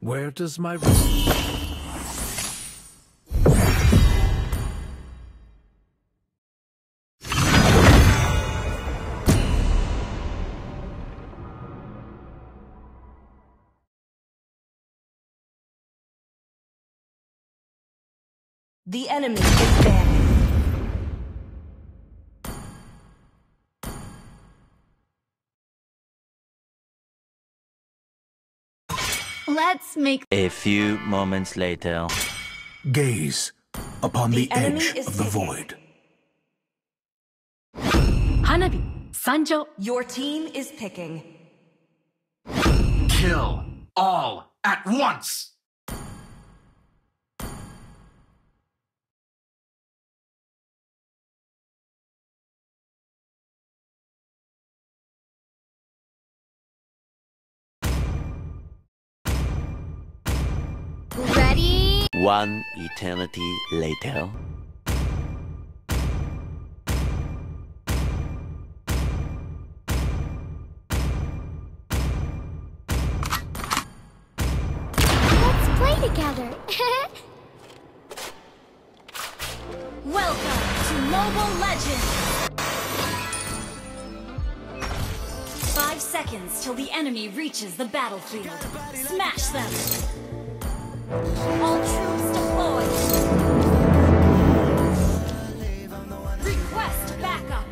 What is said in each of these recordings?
Where does my... The enemy is dead. Let's make... A few moments later. Gaze upon the enemy edge is of the taken. void. Hanabi, Sanjo. Your team is picking. Kill all at once! Ready? One eternity later. Let's play together. Welcome to Mobile Legends! 5 seconds till the enemy reaches the battlefield. Smash them! All troops deployed! Request backup!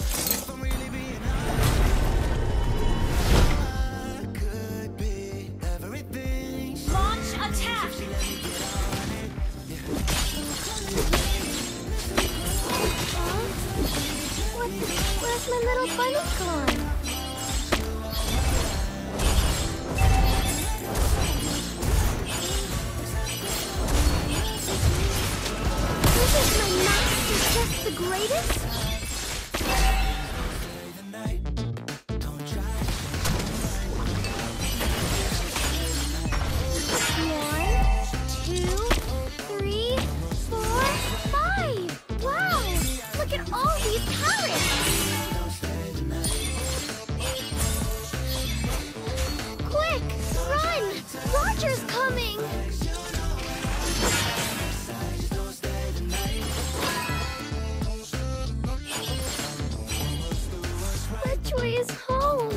Launch attack! Where's my little bunny gone? Isn't my master just the greatest? One, two, three, 4, 5. Wow! Look at all these carrots! Quick! Run! Roger's coming! Which way is home?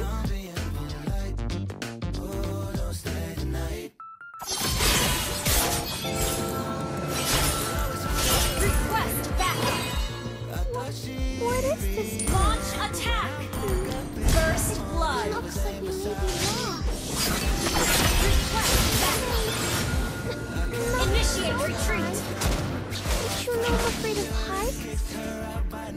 Request backup! What is this? Launch attack! First blood! Looks like we may be lost. Request backup! Initiate retreat! Don't you know I'm afraid of heights?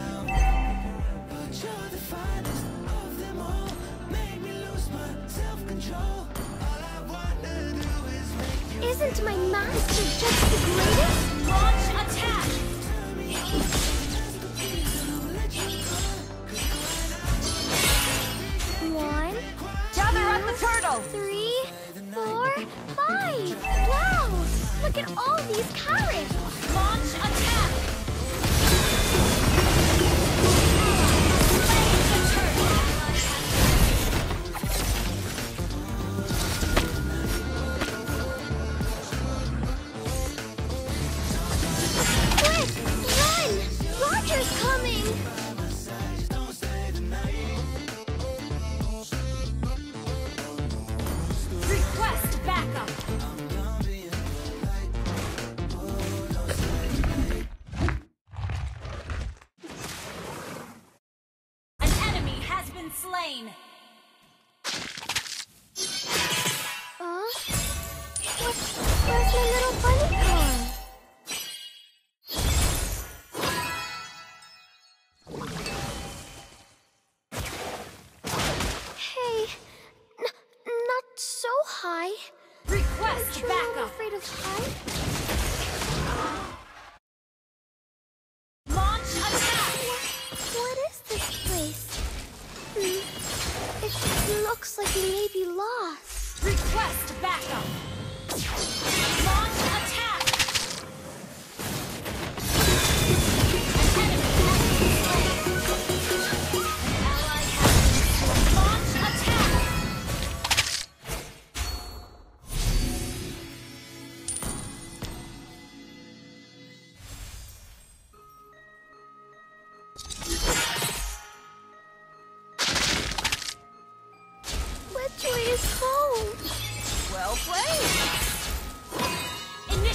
Isn't my master just the greatest? Launch attack! One, Gather at the turtle! 3, 4, 5. Wow! Look at all these carrots! Launch attack! Quick! Run! Roger's coming! Request backup! An enemy has been slain! Where's my little bunny gone? Hey, not so high. Request Truly, I'm backup! afraid of heights. Launch attack! What is this place? It looks like we may be lost. Request backup! Launch attack! An enemy has been slain! Ally has been slain! Launch attack!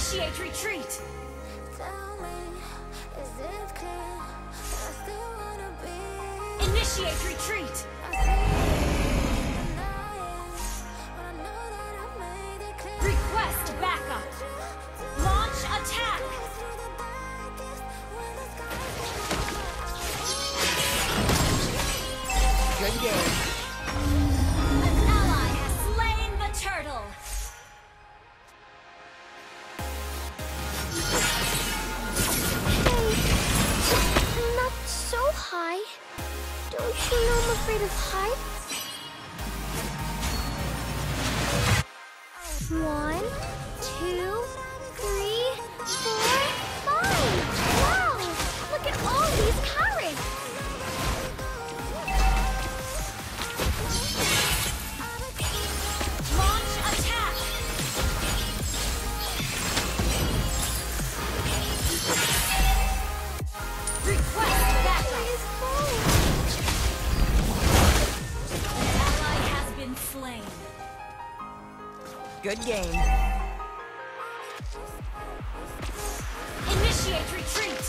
Initiate retreat. Tell me, is it clear? I still wanna be. Initiate retreat. I see denying, but I know that I made it clear. Request backup. Launch attack. Through the darkest, when the skies get Good game. An ally has slain the turtle. Hey, not so high. Don't you know I'm afraid of heights? 1, 2, 3, 4, 5. Wow! Look at all these carrots. Launch attack. Request backup. An ally has been slain. Good game. Initiate retreat.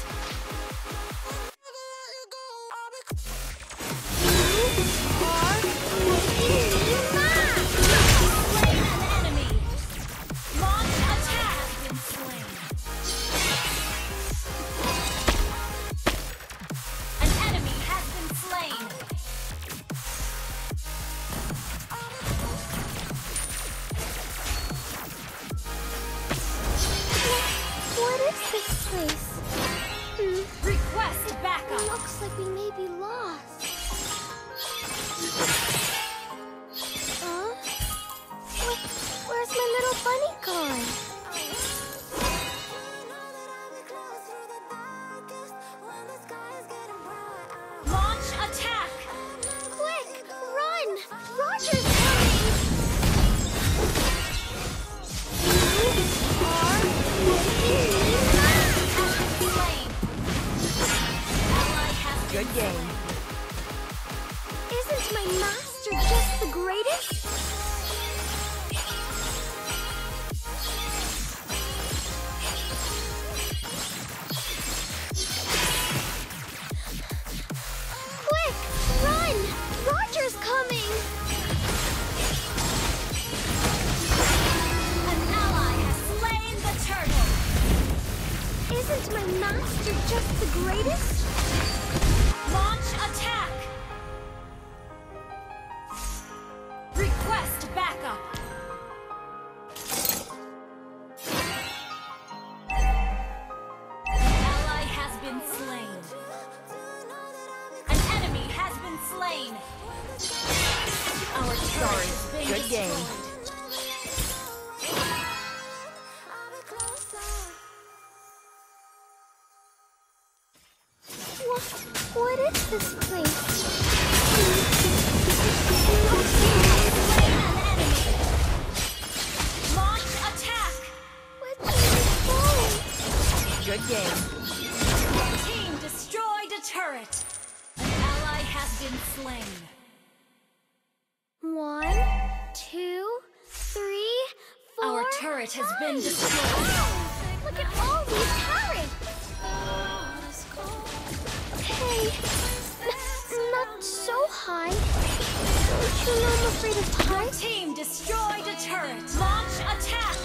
Slain an enemy. Launch attack has been slain. An enemy has been slain. What is this place? Request backup. Looks like we may be lost. Huh? Where's my little bunny gone? Launch attack. Quick, run! Roger's coming! Slain. Ally has been Good game. Isn't my master just the greatest? Quick, run! Roger's coming! An ally has slain the turtle. Isn't my master just the greatest? Launch attack. Request backup. Ally has been slain. An enemy has been slain. Our turret has been Good game. destroyed. What is this place? Slain an enemy. Launch attack. Where did it go? Good game. Team destroyed a turret. An ally has been slain. 1, 2, 3, 4. Our turret has been 5. destroyed. Look at all these carrots. Hey, not so high. Don't you know I'm afraid of heights? Team destroyed a turret. Launch attack.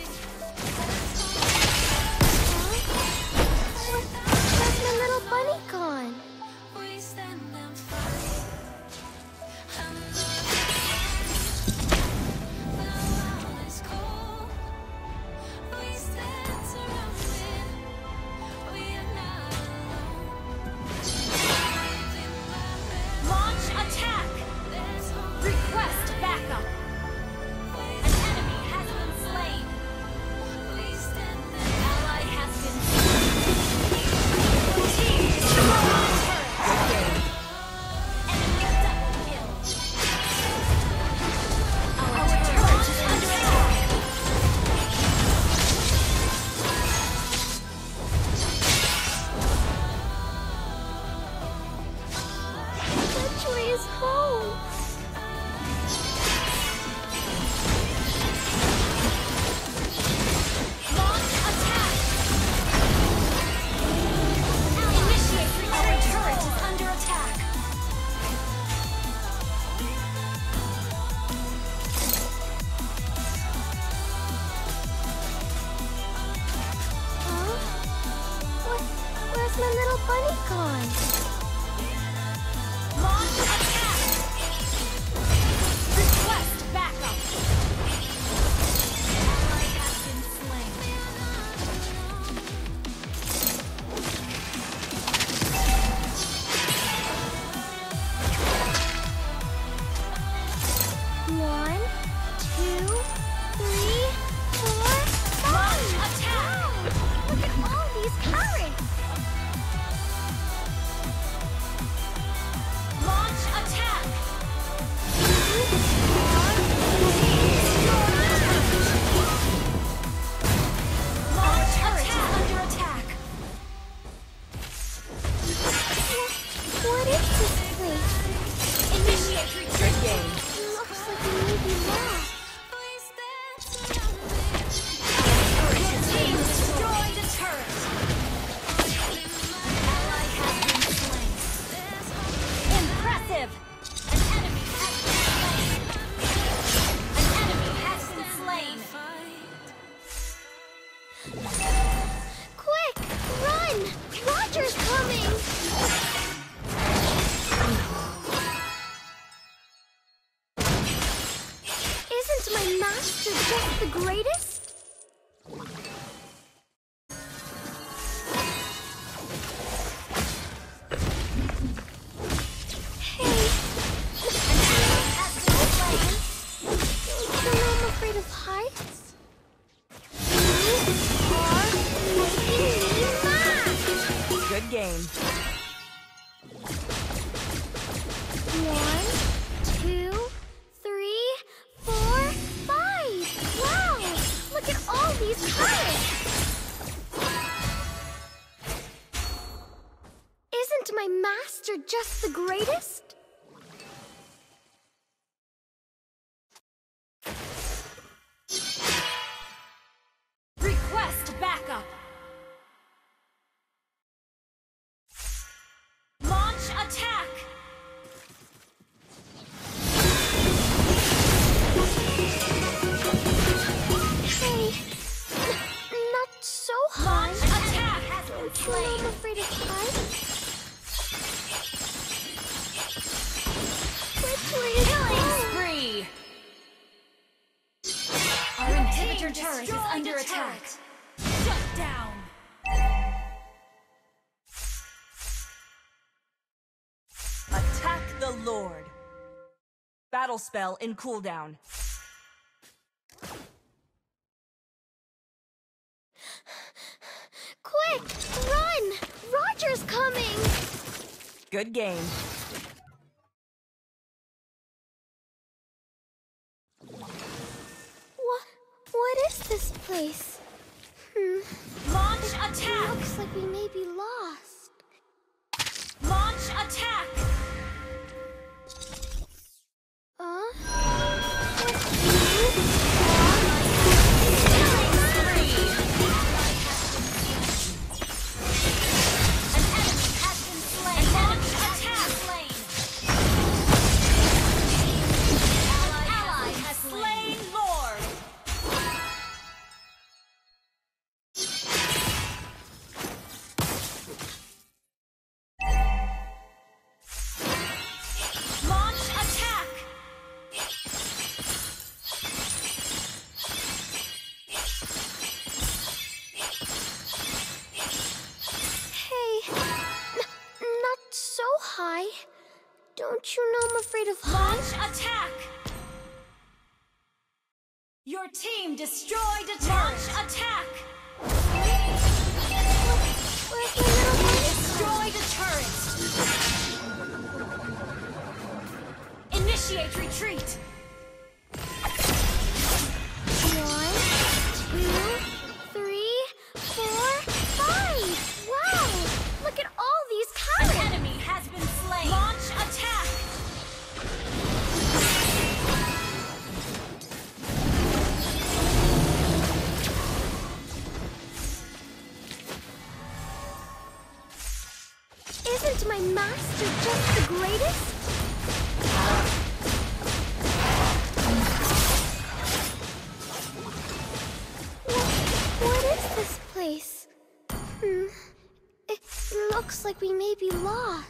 Where's my little bunny gone? Launch attack. Request backup. An enemy bunny gone? Launch attack! Request backup! Ally has been slain. One, two, three, four, Launch five. attack! Wow, look at all these carrots. Launch attack! Launch attack! Under attack! What is this place? Initiate retreat! Good game. Looks like we may be lost. Your team destroyed a turret! Ally has been slain. Impressive! An enemy has been slain! An enemy has been slain! Quick, run! Roger's coming! Isn't my master just the greatest? Hey, Has been slain! don't you know I'm afraid of heights? You are making me mad! Good game. 1, 2, 3, 4, 5. Wow! Look at all these carrots! Isn't my master just the greatest? Request backup! Launch attack! Hey, not so high. Launch attack has been Don't you know I'm slain! afraid of heights? Quickly, Killing spree! Our inhibitor turret is under attack. Shut down! Attack the Lord. Battle spell in cooldown. Quick, run! Roger's coming! Good game. What is this place? Launch attack! Looks like we may be lost. Launch attack! An enemy has been slain! Launch attack! Ally has slain Lord! Launch attack! Hey, not so high. Don't you know I'm afraid of heights? Launch attack! Your team destroyed a turret! Launch attack! Where's my little bunny? Destroyed a turret! Initiate retreat! 1, 2, 3, 4, 5. Wow! Look at all these An carrots. enemy has been slain! Launch attack! Isn't my master just the greatest? What is this place? It looks like we may be lost.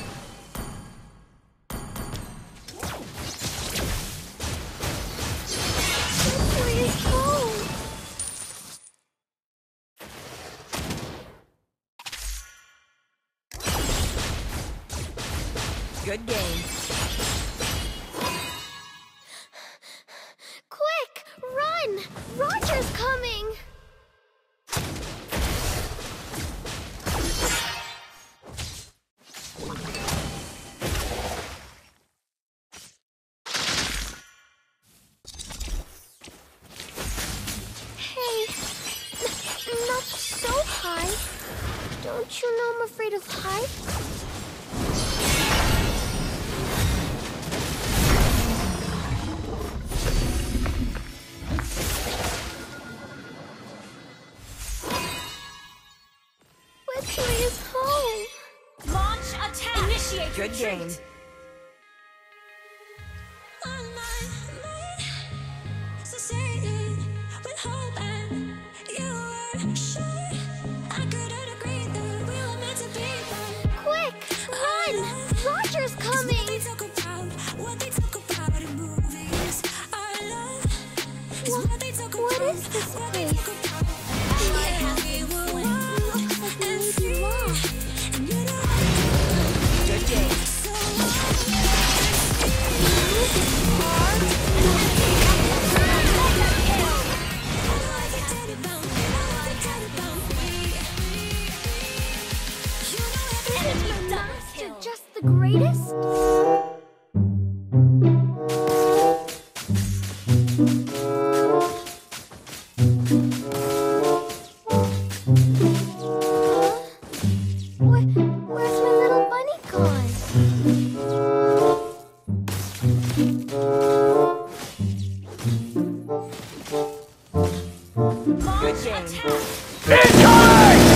Victory is home! Good game. Quick! Run! Roger's coming! Hey, not so high. Don't you know I'm afraid of heights? Victory is home! Launch attack. Initiate Good retreat. game. Quick! Run! Roger's coming! What is this place? Looks like we may be lost. Good game. Isn't the master just the greatest? Where's my little bunny gone? Good Launch game. attack. Incoming!